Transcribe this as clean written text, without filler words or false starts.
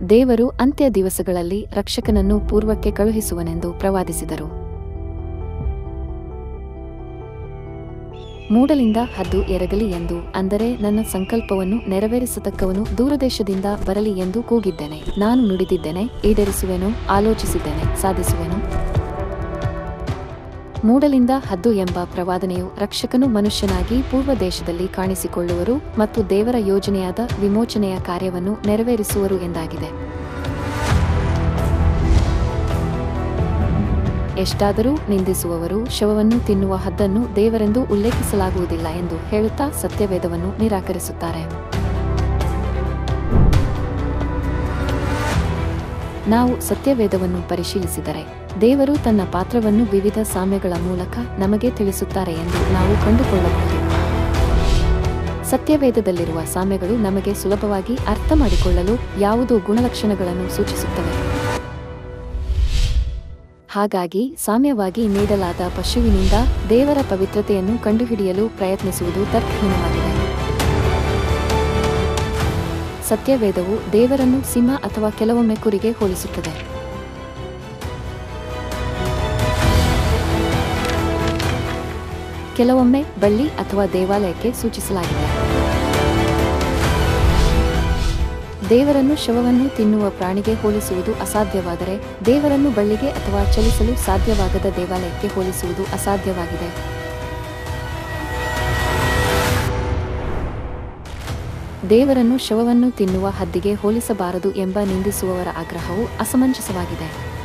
ದೇವರು ಅಂತ್ಯ ದಿವಸಗಳಲ್ಲಿ ರಕ್ಷಕನನ್ನು ಪೂರ್ವಕ್ಕೆ ಕಳುಹಿಸುವನೆಂದು ಪ್ರವಾದಿಸಿದರು. ಮೂಡಲಿಂದ ಹದ್ದು ಎರಗಲಿ ಎಂದು, ಅಂದರೆ ನನ್ನ ಸಂಕಲ್ಪವನ್ನು ನೆರವೇರಿಸತಕ್ಕವನು ದೂರದೇಶದಿಂದ ಬರಲಿ ಎಂದು ಕೂಗಿದ್ದೇನೆ. ನಾನು ನುಡಿದಿದ್ದೇನೆ, ಈಡೇರಿಸುವೆನು, ಆಲೋಚಿಸಿದ್ದೇನೆ, ಸಾಧಿಸುವೆನು. ಮೂಡಲಿಂದ ಹದ್ದು ಎಂಬ ಪ್ರವಾದನೆಯು ರಕ್ಷಕನು ಮನುಷ್ಯನಾಗಿ ಪೂರ್ವ ದೇಶದಲ್ಲಿ ಕಾಣಿಸಿಕೊಳ್ಳುವರು ಮತ್ತು ದೇವರ ಯೋಜನೆಯಾದ ವಿಮೋಚನೆಯ ಕಾರ್ಯವನ್ನು ನೆರವೇರಿಸುವರು ಎಂದಾಗಿದೆ. ಎಷ್ಟಾದರೂ ನಿಂದಿಸುವವರು ಶವವನ್ನು ತಿನ್ನುವ ಹದ್ದನ್ನು ದೇವರೆಂದು ಉಲ್ಲೇಖಿಸಲಾಗುವುದಿಲ್ಲ ಎಂದು ಹೇಳುತ್ತಾ ಸತ್ಯವೇದವನ್ನು ನಿರಾಕರಿಸುತ್ತಾರೆ. ನಾವು ಸತ್ಯವೇದವನ್ನು ಪರಿಶೀಲಿಸಿದರೆ ದೇವರು ತನ್ನ ಪಾತ್ರವನ್ನು ವಿವಿಧ ಸಾಮ್ಯಗಳ ಮೂಲಕ ನಮಗೆ ತಿಳಿಸುತ್ತಾರೆ ಎಂದು ನಾವು ಕಂಡುಕೊಳ್ಳಬಹುದು. ಸತ್ಯವೇದದಲ್ಲಿರುವ ಸಾಮ್ಯಗಳು ನಮಗೆ ಸುಲಭವಾಗಿ ಅರ್ಥ ಮಾಡಿಕೊಳ್ಳಲು ಯಾವುದೋ ಗುಣಲಕ್ಷಣಗಳನ್ನು ಸೂಚಿಸುತ್ತವೆ. ಹಾಗಾಗಿ ಸಾಮ್ಯವಾಗಿ ನೀಡಲಾದ ಪಶುವಿನಿಂದ ದೇವರ ಪವಿತ್ರತೆಯನ್ನು ಕಂಡುಹಿಡಿಯಲು ಪ್ರಯತ್ನಿಸುವುದು ತರ್ಕಹೀನವಾಗಿದೆ. ಸತ್ಯವೇದವು ದೇವರನ್ನು ಸಿಂಹ ಅಥವಾ ಕೆಲವೊಮ್ಮೆ ಕುರಿಗೆ ಹೋಲಿಸುತ್ತದೆ. ಕೆಲವೊಮ್ಮೆ ಬಳ್ಳಿ ಅಥವಾ ದೇವಾಲಯಕ್ಕೆ ಸೂಚಿಸಲಾಗಿದೆ. ದೇವರನ್ನು ಶವವನ್ನು ತಿನ್ನುವ ಪ್ರಾಣಿಗೆ ಹೋಲಿಸುವುದು ಅಸಾಧ್ಯವಾದರೆ, ದೇವರನ್ನು ಬಳ್ಳಿಗೆ ಅಥವಾ ಚಲಿಸಲು ಸಾಧ್ಯವಾಗದ ದೇವಾಲಯಕ್ಕೆ ಹೋಲಿಸುವುದು ಅಸಾಧ್ಯವಾಗಿದೆ. ದೇವರನ್ನು ಶವವನ್ನು ತಿನ್ನುವ ಹದ್ದಿಗೆ ಹೋಲಿಸಬಾರದು ಎಂಬ ನಿಂದಿಸುವವರ ಆಗ್ರಹವು ಅಸಮಂಜಸವಾಗಿದೆ.